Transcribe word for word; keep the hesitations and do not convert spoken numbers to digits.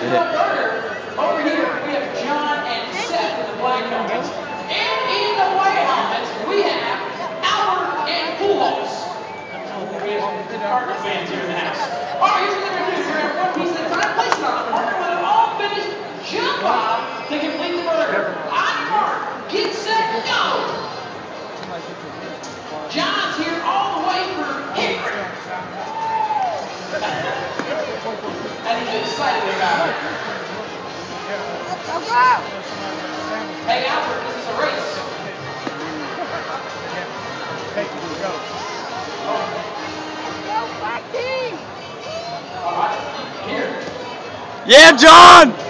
Over here, we have John and Seth in the black helmets. And in the white helmets, we have Albert and Pujols. We have some Cardinal fans here in the house. All right, here's what they're going to do. Grab one piece at a time, place it on the marker. When they're all finished, jump on to complete the burger. On your mark, get set, go! John's here all the way for Henry. And he's excited about it. Hey, Albert, this is a race. All right, here. Yeah, John!